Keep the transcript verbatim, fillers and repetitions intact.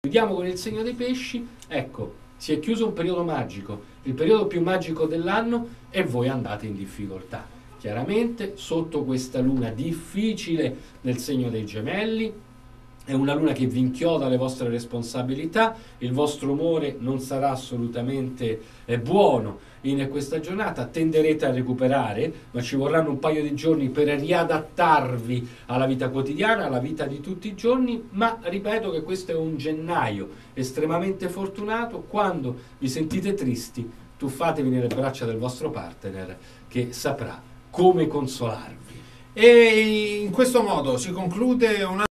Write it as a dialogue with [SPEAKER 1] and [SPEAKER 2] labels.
[SPEAKER 1] Chiudiamo con il segno dei pesci. Ecco, si è chiuso un periodo magico, il periodo più magico dell'anno, e voi andate in difficoltà. Chiaramente, sotto questa luna difficile nel segno dei Gemelli, è una luna che vi inchioda alle vostre responsabilità, il vostro umore non sarà assolutamente eh, buono in questa giornata, tenderete a recuperare, ma ci vorranno un paio di giorni per riadattarvi alla vita quotidiana, alla vita di tutti i giorni, ma ripeto che questo è un gennaio estremamente fortunato. Quando vi sentite tristi, tuffatevi nelle braccia del vostro partner che saprà come consolarvi.
[SPEAKER 2] E in questo modo si conclude una